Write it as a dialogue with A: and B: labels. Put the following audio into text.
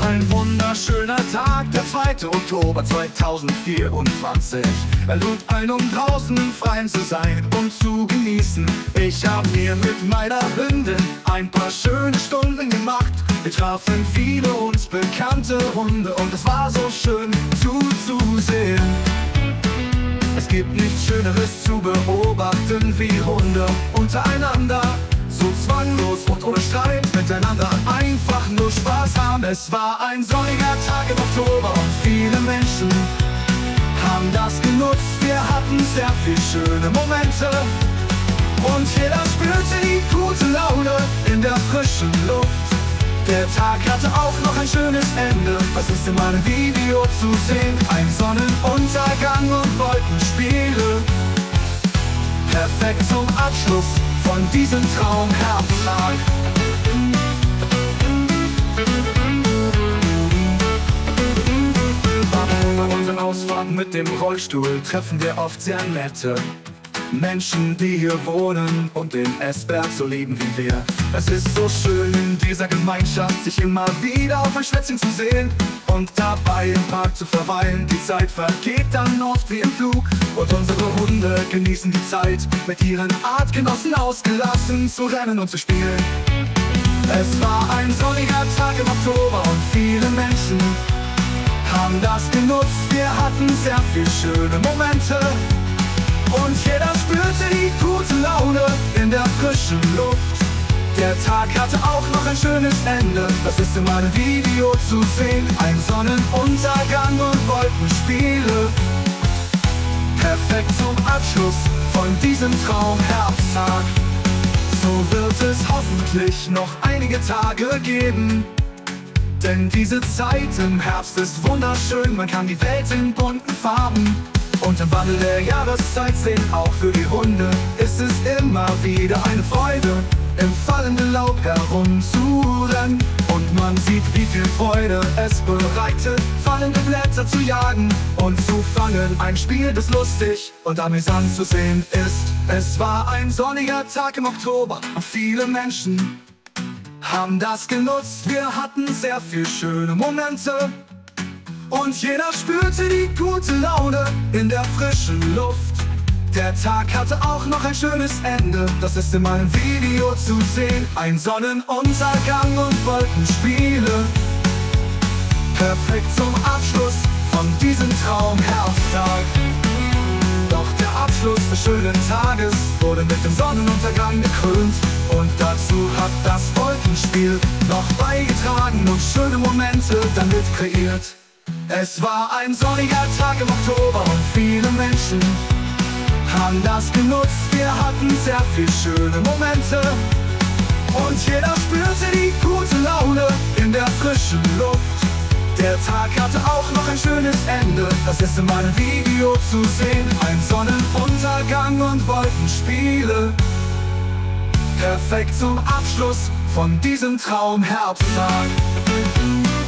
A: Ein wunderschöner Tag, der 2. Oktober 2024. Er lud ein, um draußen im Freien zu sein und zu genießen. Ich hab mir mit meiner Hündin ein paar schöne Stunden gemacht. Wir trafen viele uns bekannte Hunde und es war so schön zuzusehen. Es gibt nichts Schöneres zu beobachten wie Hunde untereinander. So zwanglos und ohne Streit miteinander einfach nur Spaß haben. Es war ein sonniger Tag im Oktober und viele Menschen haben das genutzt. Wir hatten sehr viel schöne Momente und jeder spürte die gute Laune in der frischen Luft. Der Tag hatte auch noch ein schönes Ende, das ist in meinem Video zu sehen. Ein Sonnenuntergang und Wolkenspiele, perfekt zum Abschluss von diesem Traumherbsttag. Bei unseren Ausfahrten mit dem Rollstuhl treffen wir oft sehr nette Menschen, die hier wohnen und den S-Berg so lieben wie wir. Es ist so schön in dieser Gemeinschaft, sich immer wieder auf ein Schwätzchen zu sehen und dabei im Park zu verweilen. Die Zeit vergeht dann oft wie im Flug und unsere Hunde genießen die Zeit, mit ihren Artgenossen ausgelassen zu rennen und zu spielen. Es war ein sonniger Tag im Oktober und viele Menschen haben das genutzt. Wir hatten sehr viel schöne Momente und jeder spürte die gute Laune in der frischen Luft. Der Tag hatte auch noch ein schönes Ende, das ist in meinem Video zu sehen. Ein Sonnenuntergang und Wolkenspiele, perfekt zum Abschluss von diesem Traumherbsttag. So wird es hoffentlich noch einige Tage geben, denn diese Zeit im Herbst ist wunderschön. Man kann die Welt in bunten Farben und im Wandel der Jahreszeit sehen. Auch für die Hunde ist es immer wieder eine Freude, im fallenden Laub herumzurennen. Und man sieht, wie viel Freude es bereitet, fallende Blätter zu jagen und zu fangen. Ein Spiel, das lustig und amüsant zu sehen ist. Es war ein sonniger Tag im Oktober und viele Menschen haben das genutzt. Wir hatten sehr viel schöne Momente und jeder spürte die gute Laune in der frischen Luft. Der Tag hatte auch noch ein schönes Ende, das ist in meinem Video zu sehen. Ein Sonnenuntergang und Wolkenspiele, perfekt zum Abschluss von diesem Traumherbsttag. Doch der Abschluss des schönen Tages wurde mit dem Sonnenuntergang gekrönt und dazu hat das Wolkenspiel noch beigetragen und schöne Momente damit kreiert. Es war ein sonniger Tag im Oktober und viele Menschen haben das genutzt. Wir hatten sehr viel schöne Momente und jeder spürte die gute Laune in der frischen Luft. Der Tag hatte auch noch ein schönes Ende, das ist in meinem Video zu sehen. Ein Sonnenuntergang und Wolkenspiele, perfekt zum Abschluss von diesem Traumherbsttag.